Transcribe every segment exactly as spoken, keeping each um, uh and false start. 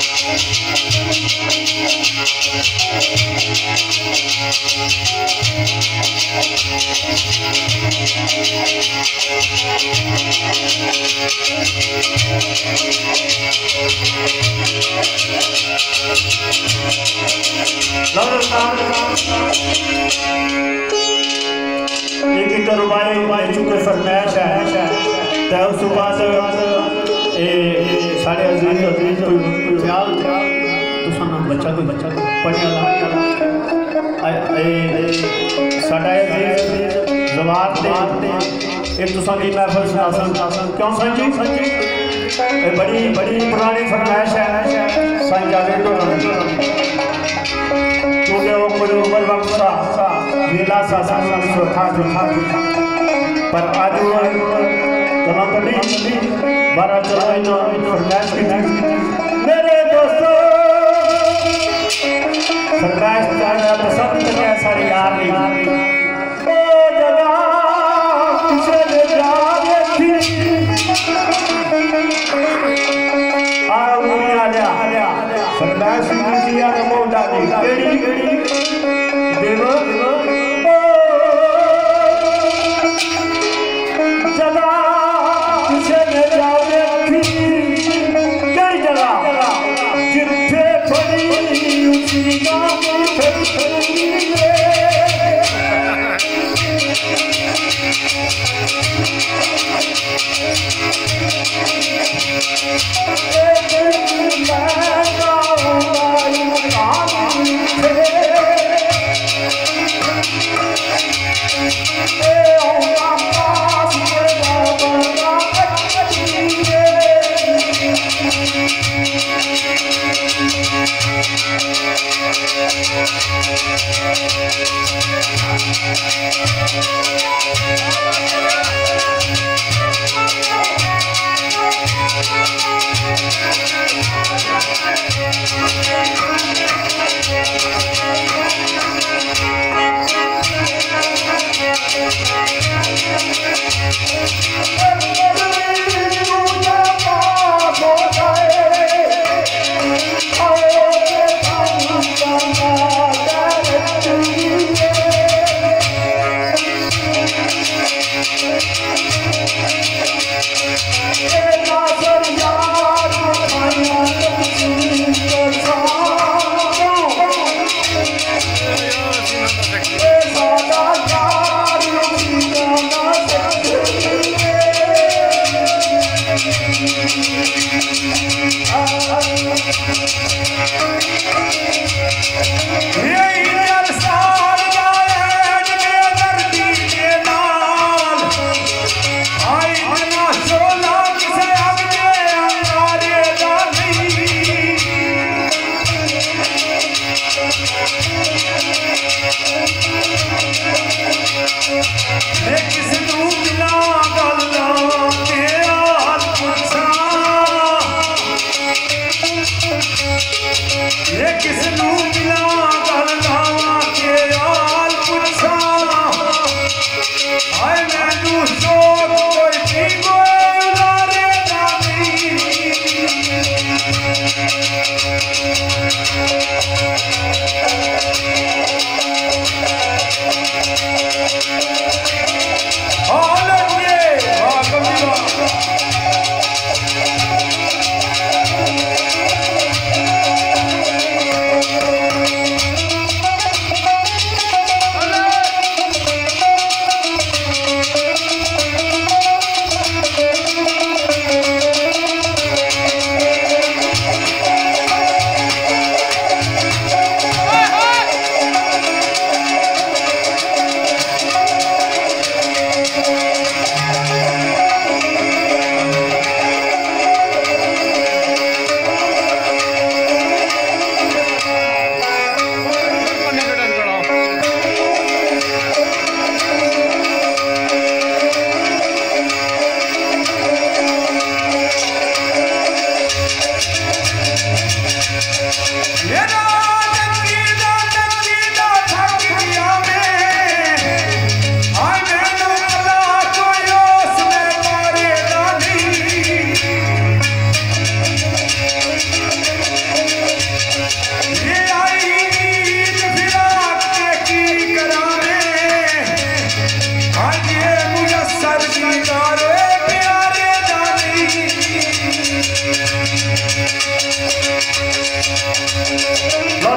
एक एक रुबाई चूंकि फरमाइश है तो उस बाद साढ़े अजीज अजीज कोई ख्याल तुसा ना बच्चा कोई बच्चा पढ़ने वाला साढ़ा जवाब दे एक तुसा की महफिल सुना क्यों संजी बड़ी बड़ी पुरानी फरमाइश है संजाने तो क्योंकि वो कोई उम्र वक्त सा लीला सा सा था जो था पर आज वो कला तो नहीं बारह चलो इन फरमाइश की मेरे दोस्तों फरमाइश का पसंद करने सारी यार नहीं ओ जगह किसे ले जाने थी आ उन्हें आ जा फरमाइश की यार मोटा नहीं केड़ी केड़ी देव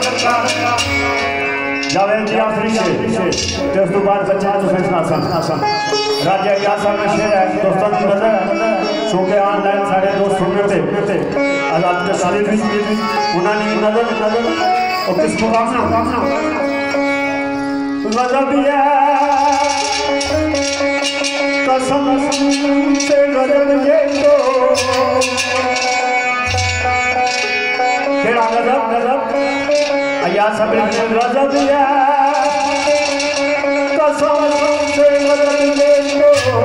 जावेद जी आखिरी से ते उस तो बाद बच्चा तो फैसला सन राज्य क्या सन शेर है दोस्तों की नजर सो के ऑनलाइन साढ़े दोस्त सुनने थे आजाद के सारे भी उन्होंने नजर नजर और किस मुकाम ना गजब है कसम से गजब ये तो केड़ा गजब गजब अया सब गजब है कसम से गजब ये तो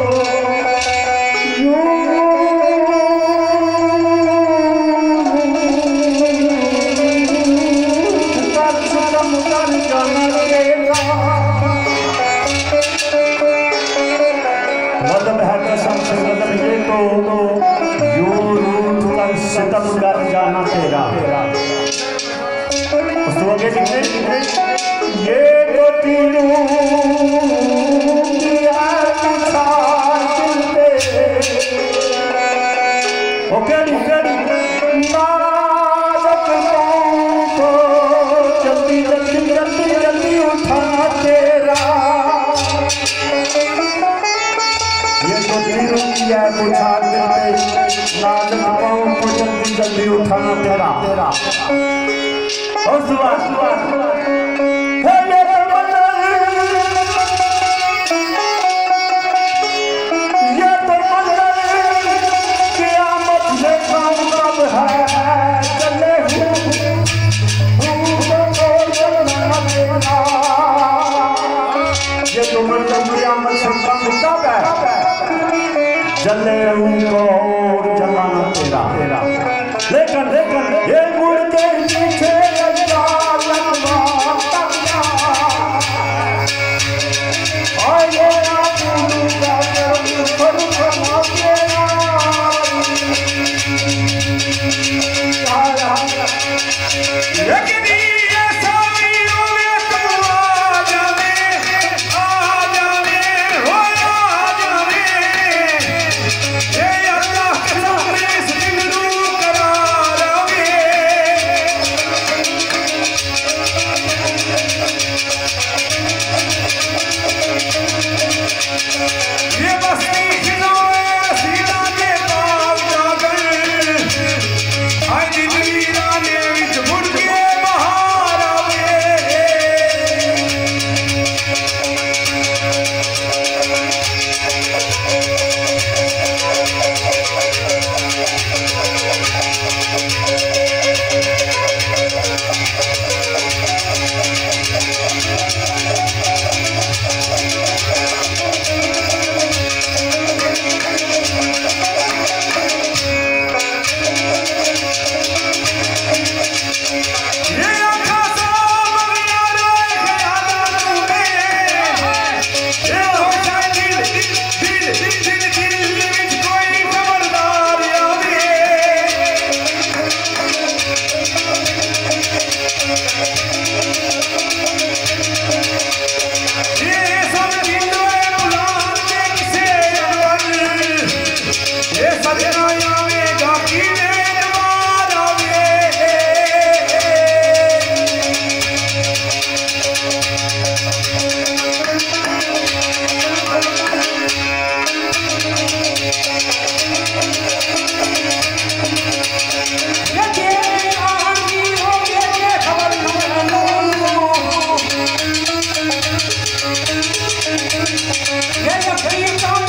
सितम कर जाना तेरा उस तो आगे लिखे ये तो तीनों किया ओके ओके नाज़क को जल्दी जल्दी जल्दी जल्दी उठाना तेरा ये तो तीनों किया बुझा देते नाज़क को जल्दी जल्दी उठाना तेरा तेरा और सुबह सुबह है ये ये तो मंजर क़यामत से कम कब है चले हूँ तो चलना तेरा ये तो मंजर क़यामत से कम कब है चले हूँ और जमाना तेरा तेरा लेकिन लेकिन ये मुड़ के पीछे लगा लगा और ये आपूरी का पर बना तेरा लेकिन ये सामियों में तू आ जावे आ जावे हो आ जावे ये अल्लाह के सामने इस दिल नू करार आवे ये बस्ती खिलौने सीना के पास जाकर आई जिंदगी राने विच मुड़ के बहार आवे ये आँखों से मगनिया रोए ख्यालों में ये हो जाए दिल दिल दिल दिल दिल विच कोई खबरदार आवे ये सब जिंदों बुलान के किसे अनवर ये सजना आवेगा कीने जवान आवे ये तेरी आंधी हो ये खबर न लो ये यकीन